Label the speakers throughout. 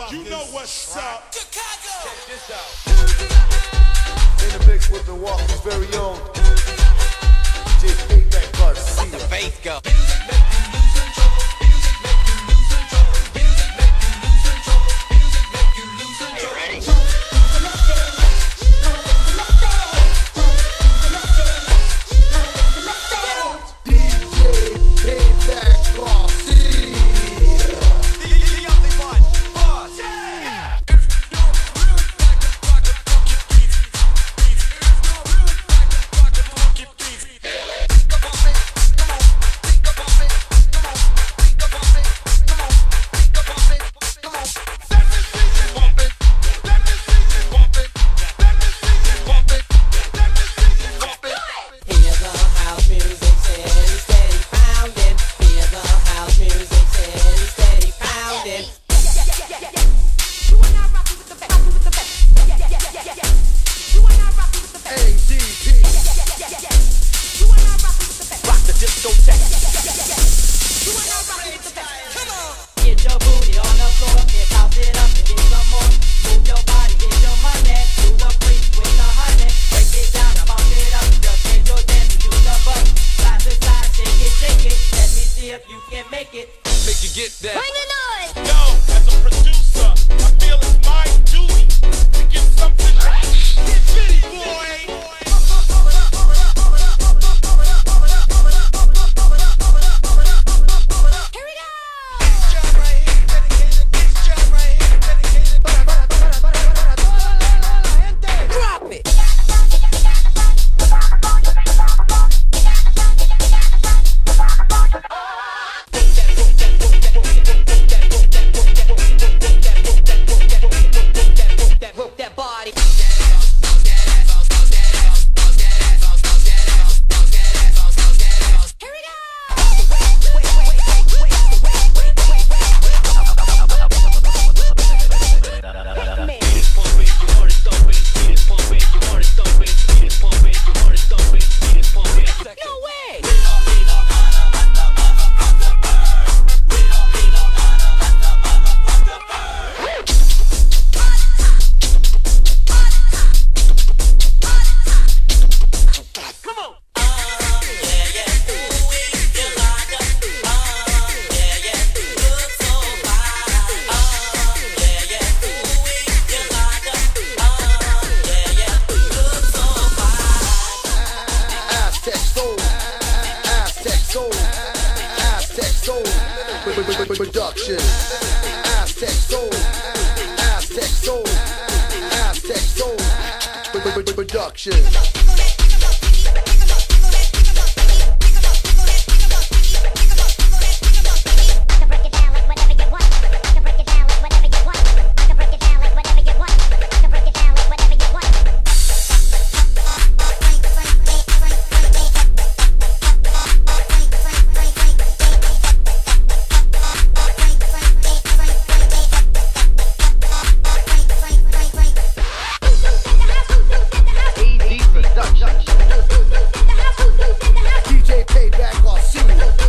Speaker 1: You know what's up.
Speaker 2: Chicago. Check this out.
Speaker 3: In the mix with Milwaukee's very own DJ Payback Garcia.
Speaker 2: Let the faith go.
Speaker 3: Production. Aztec Soul. Aztec Soul. Aztec Soul. Production. DJ Payback Garcia.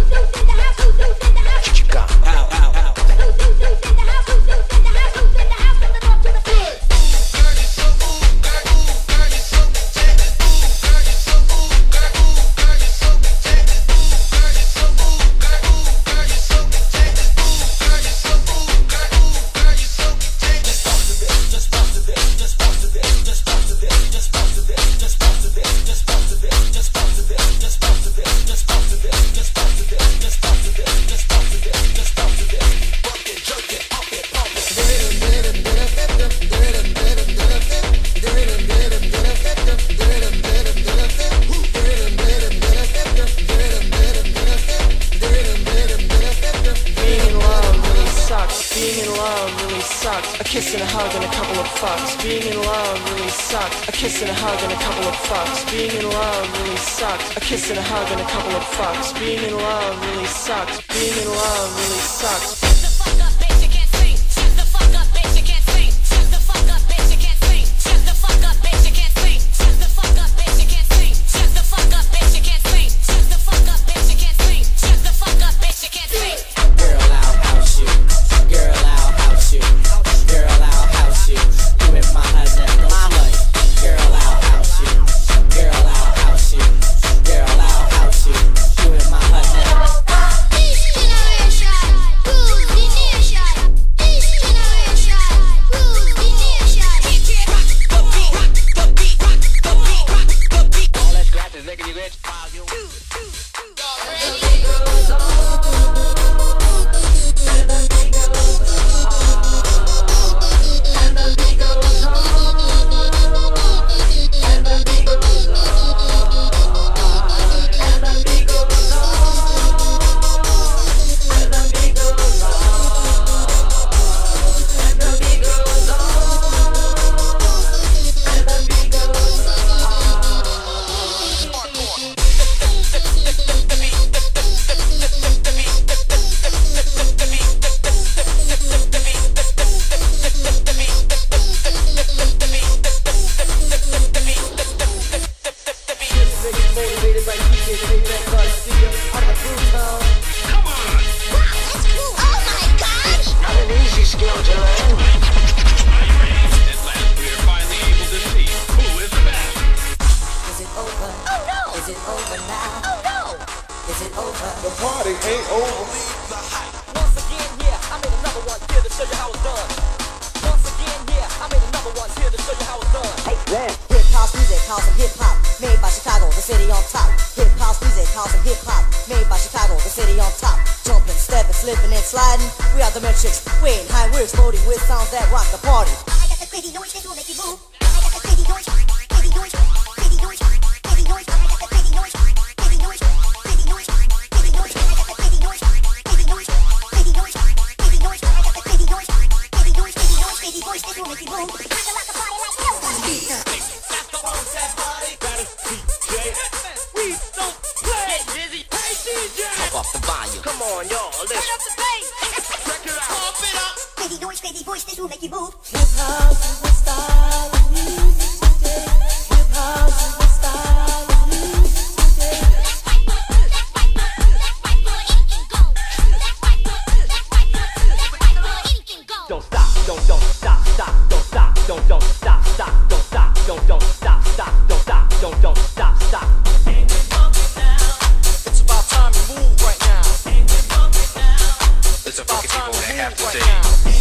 Speaker 4: A kiss and a hug and a couple of fucks. Being in love really sucks. A kiss and a hug and a couple of fucks. Being in love really sucks. A kiss and a hug and a couple of fucks. Being in love really sucks. Being in love really sucks.
Speaker 5: Shut the fuck up, bitch, you can't sing. Shut the fuck up, bitch, you can't sing. Shut the fuck up, bitch, you can't sing. Shut the fuck up, bitch, you can't sing. Shut the fuck up, bitch, you can't sing. Shut the fuck up, bitch, you can't sing. Shut the fuck up, bitch, you can't sing. Shut the fuck up, bitch, you can't sing.
Speaker 6: Girl, I'll house you. Girl, I'll house you.
Speaker 2: believe the hype.
Speaker 1: Once again, yeah, I made another one here to show you how it's done. Once again, yeah, I made another one here to show you how it's done.
Speaker 6: Hip house music, house and hip hop, made by Chicago, the city on top. Hip house music, house and hip hop, made by Chicago, the city on top. Jumping, stepping, slipping and sliding, we are the metrics. Waiting high, we're exploding with sounds that rock the party.
Speaker 5: I got the crazy noise that will make you move. I got the crazy noise, crazy noise, crazy noise, crazy noise. I got the crazy noise, crazy noise, crazy noise, crazy noise. I got the crazy noise, crazy noise, crazy noise, crazy noise. I got the crazy noise, crazy noise, crazy noise, crazy voice that will make you move. I can rock the party like nobody.
Speaker 1: That's the one that party. That is DJ. We don't play. Get dizzy. Hey DJ.
Speaker 2: Pump up the volume.
Speaker 1: Come on, y'all. Let's
Speaker 5: Turn up the bass.
Speaker 1: check it out. Pump it up.
Speaker 5: Crazy noise, crazy voice that will make you move.
Speaker 4: Hip house is the style of music today. Hip house is the style of music today.
Speaker 5: That's right, where it can go. That's right, where it can go.
Speaker 1: Don't stop, don't stop, stop, don't stop, don't stop, stop, don't stop, don't stop, stop, don't stop, don't stop, stop. It's about time you move right now.
Speaker 2: It's a funky people that have to say.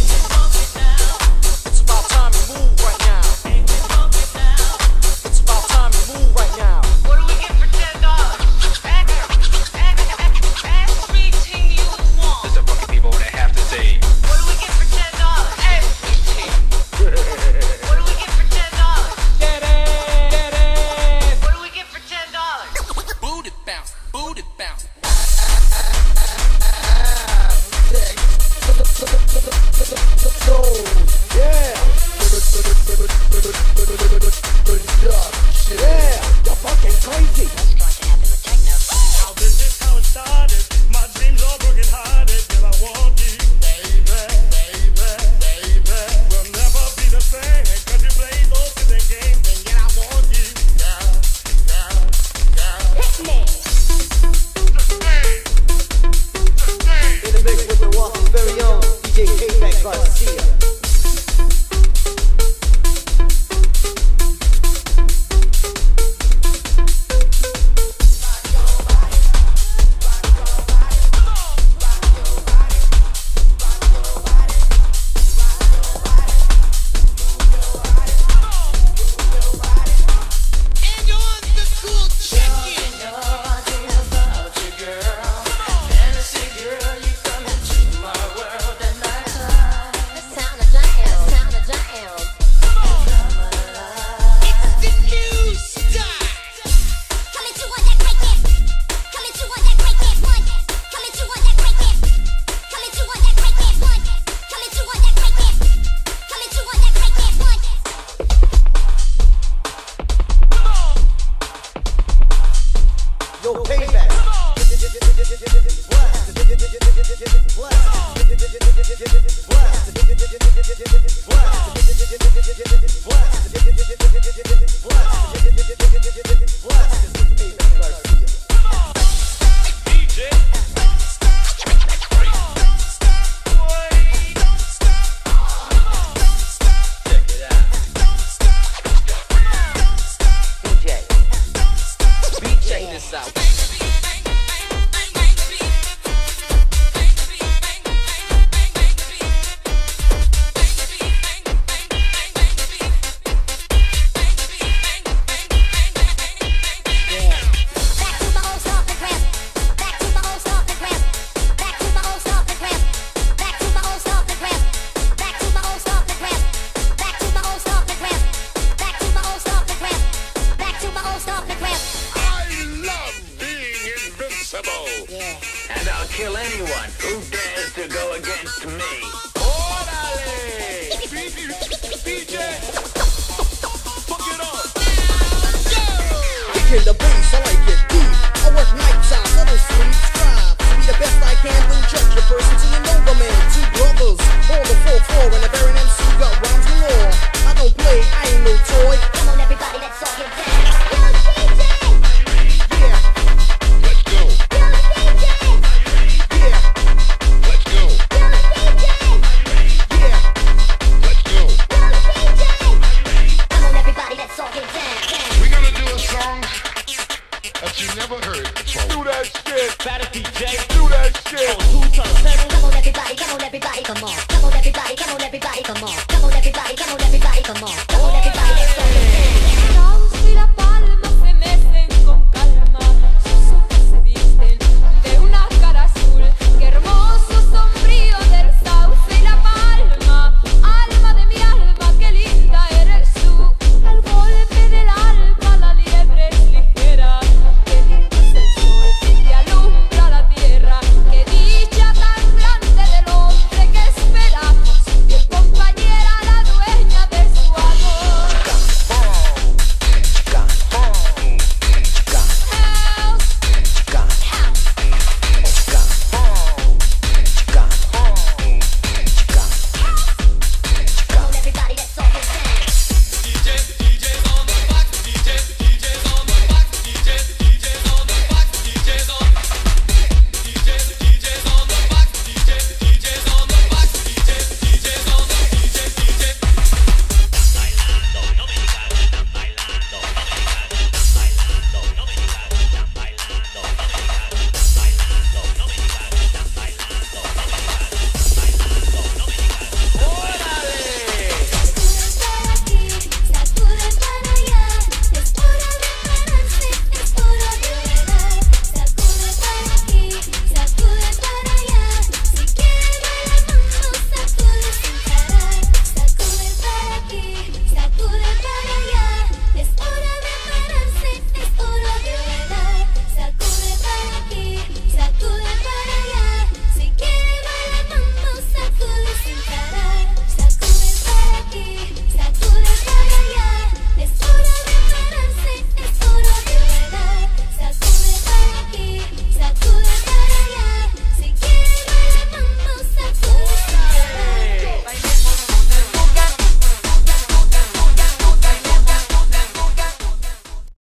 Speaker 1: It's about time you move right now. It's about time you move right now.
Speaker 7: What do we get for $10? Ask me, ting, you want.
Speaker 2: It's a funky people that have to say.
Speaker 7: What do we get for $10? Ask me, ting. What do we get for $10?
Speaker 1: Get it.
Speaker 7: What do we get for $10?
Speaker 2: Booty bounce, booty bounce.
Speaker 8: Now this is how it started. My dreams are broken hearted. Till I want you, baby, baby, baby. We'll never be the same. Cause you play those silly games. And yet I want you, girl, girl, girl.
Speaker 6: In the mix with Milwaukee's very own DJ Payback Garcia.
Speaker 2: And on the cool check-in.
Speaker 5: It's time to jam, time to jam.
Speaker 2: It's the new style.
Speaker 5: Coming to on that break dance. Coming to on that break dance one. Coming to on that break dance. Coming to on that break dance one. Coming to on that break dance. Coming to on that break dance one.
Speaker 6: Yo, Payback.
Speaker 1: Check this out.
Speaker 5: Back to my old starting ground. Back to my old starting ground. Back to my old starting ground. Back to my old starting ground. Back to my old starting ground. Back to my old starting ground. Back to my old starting ground. Back to my old starting ground.
Speaker 8: I love being invincible.
Speaker 9: And I'll kill anyone who dares to go against me.
Speaker 2: Orale. DJ. Fuck it up.
Speaker 6: Kick the bass, I like it deep. I work nights out, little sleep, strive. Be the best I can, don't judge your